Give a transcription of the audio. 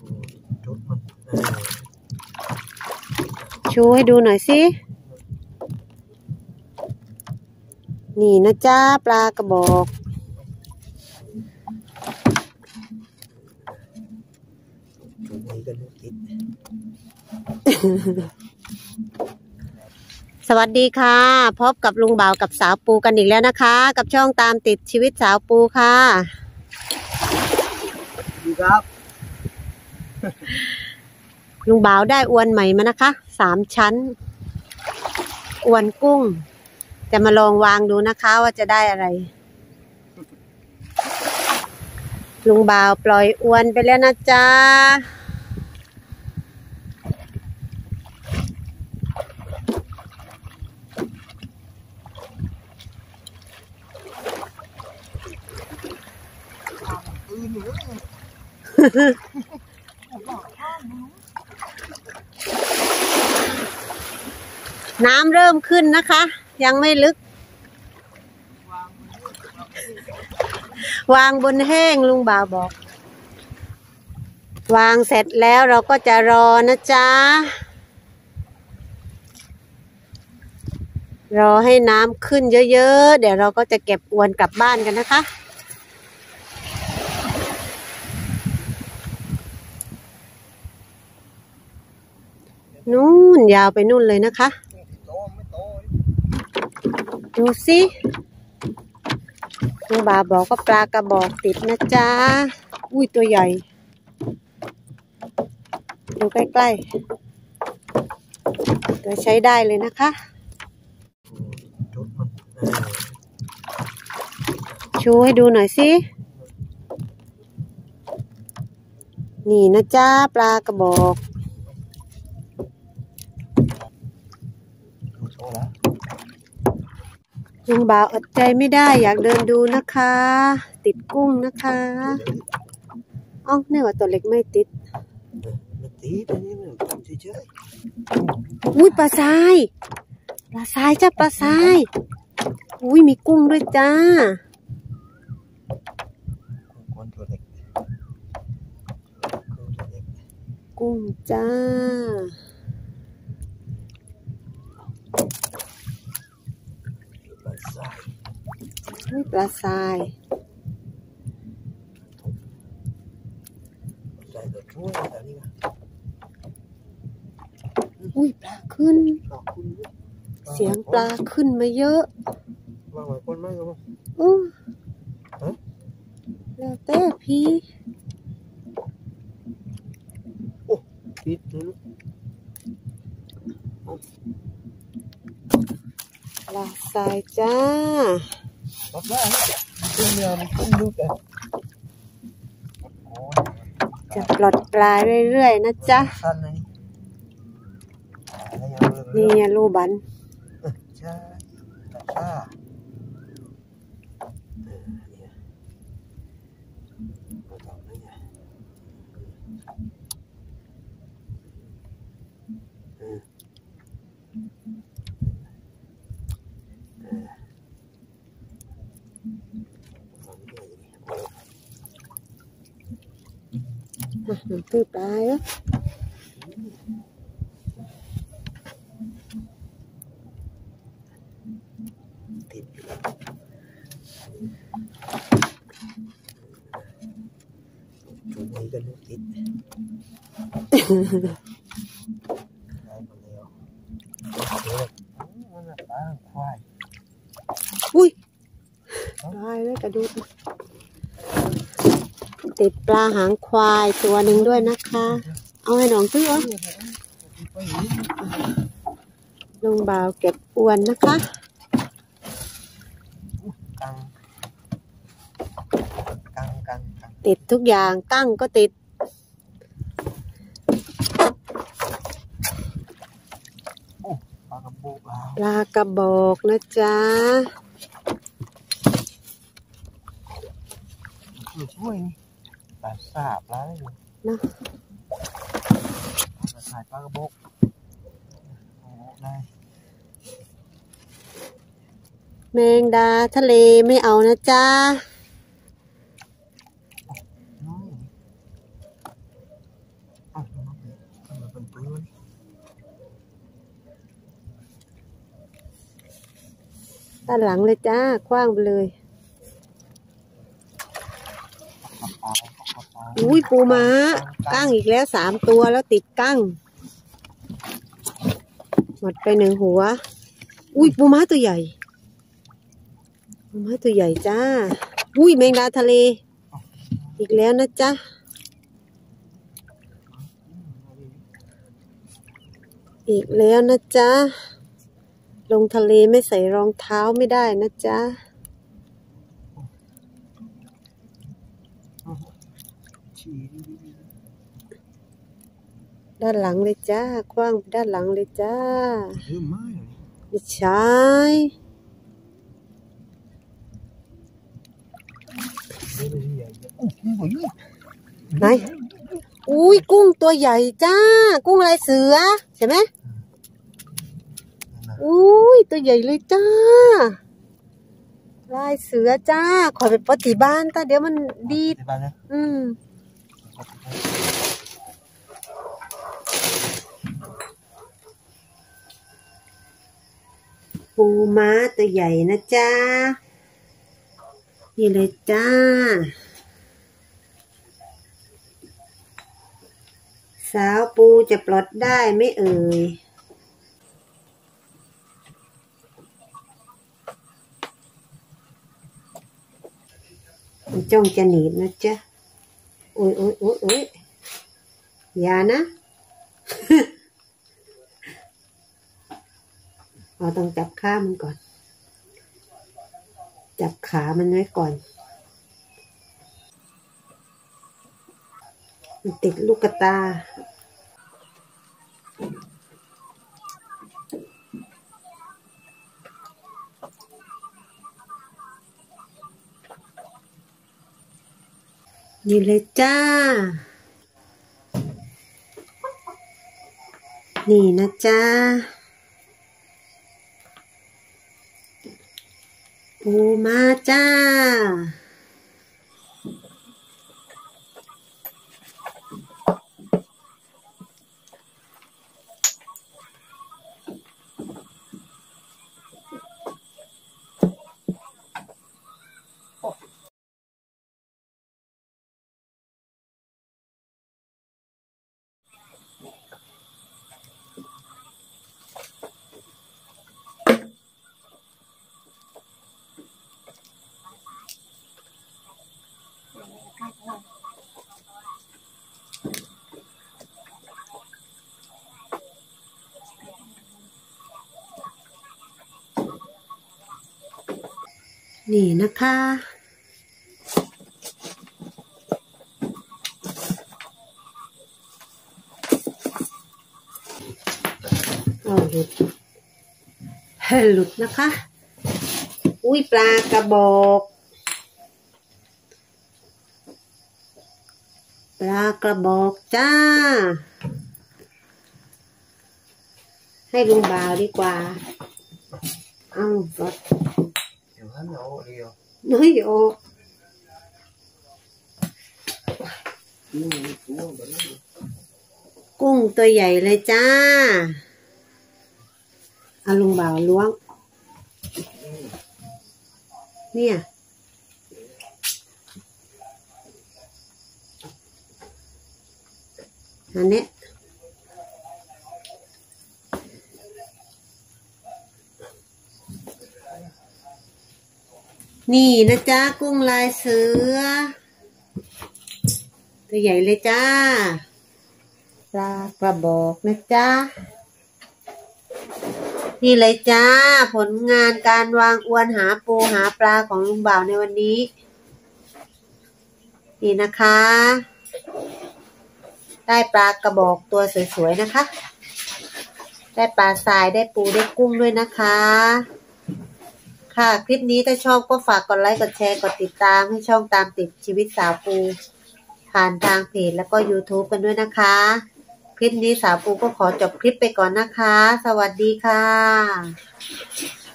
ชูให้ดูหน่อยสินี่นะจ้าปลากระบอกสวัสดีค่ะพบกับลุงบ่าวกับสาวปูกันอีกแล้วนะคะกับช่องตามติดชีวิตสาวปูค่ะดีครับลุงบ่าวได้อวนใหม่มานะคะ3 ชั้นอวนกุ้งจะมาลองวางดูนะคะว่าจะได้อะไรลุงบ่าวปล่อยอวนไปแล้วนะจ๊ะน้ำเริ่มขึ้นนะคะยังไม่ลึกวางบนแห้งลุงบ่าวบอกวางเสร็จแล้วเราก็จะรอนะจ๊ะรอให้น้ำขึ้นเยอะๆเดี๋ยวเราก็จะเก็บอวนกลับบ้านกันนะคะนู่นยาวไปนู่นเลยนะคะดูสิลุงบ่าวบอกว่าปลากระบอกติดนะจ๊ะอุ้ยตัวใหญ่ดูใกล้ๆตัวใช้ได้เลยนะคะชูให้ดูหน่อยสินี่นะจ๊ะปลากระบอกลุงบ่าวอดใจไม่ได้อยากเดินดูนะคะติดกุ้งนะคะอ๋อเนี่ยว่าตัวเล็กไม่ติดอันนี้มันทำเฉยๆอุ้ยปลาทรายจ้าปลาทรายอุ้ยมีกุ้งด้วยจ้ากุ้งจ้าปลาทรายอุ้ยปลาขึ้นเสียงปลาขึ้นมาเยอะแล้วแต่พี่ปิดปลาทรายจ้าจะปลดปลาเรื่อยๆนะจ๊ะนี่ลูบันน้ำตื้อปลาเหรออุ้ยตายแล้วกระดูกติดปลาหางควายตัวหนึ่งด้วยนะคะเอาให้น้องซื้อลุงบ่าวเก็บอวนนะคะติดทุกอย่างกั้งก็ติดปลากระบอกนะจ๊ะช่วยปลาสาบปลาอะไรอยู่นะถ่ายปลากระบอกได้แมงดาทะเลไม่เอานะจ๊ะด้านหลังเลยจ้าคว้างไปเลยอุ้ยปูม้ากั้งอีกแล้ว3 ตัวแล้วติดกั้งหมดไป1 หัวอุ้ยปูม้าตัวใหญ่ปูม้าตัวใหญ่จ้าอุ้ยแมงดาทะเลอีกแล้วนะจ๊ะอีกแล้วนะจ๊ะลงทะเลไม่ใส่รองเท้าไม่ได้นะจ๊ะด้านหลังเลยจ้ากว้างด้านหลังเลยจ้าไม่ใช่ไหนอุ้ยกุ้งตัวใหญ่จ้ากุ้งลายเสือใช่ไหมอุ้ยตัวใหญ่เลยจ้าลายเสือจ้าขอไปปฏิบ้านตาเดี๋ยวมันดีดปูม้าตัวใหญ่นะจ้านี่เลยจ้าสาวปูจะปลดได้ไหมเอ่ยมันจ้องจะหนีบนะจ๊ะโอ้ยโอ้ยโอ้ยโอ้ยอย่านะเราต้องจับขามันก่อนจับขามันไว้ก่อนมันติดลูกตานี่เลยจ้านี่นะจ้าปูมาจ้านี่นะคะหลุดหลุดนะคะอุ้ยปลากระบอกปลากระบอกจ้าให้ลุงบ่าวดีกว่าเอาสดน้อยโอกุ้งตัวใหญ่เลยจ้าเอาลุงบ่าวล้วงเนี่ยอันนี้นี่นะจ๊ะกุ้งลายเสือตัวใหญ่เลยจ้าปลากระบอกนะจ๊ะนี่เลยจ้าผลงานการวางอวนหาปูหาปลาของลุงบ่าวในวันนี้นี่นะคะได้ปลากระบอกตัวสวยๆนะคะได้ปลาทรายได้ปูได้กุ้งด้วยนะคะค่ะคลิปนี้ถ้าชอบก็ฝากกดไลค์กดแชร์กดติดตามให้ช่องตามติดชีวิตสาวปูผ่านทางเพจแล้วก็ YouTube กันด้วยนะคะคลิปนี้สาวปูก็ขอจบคลิปไปก่อนนะคะสวัสดีค่ะ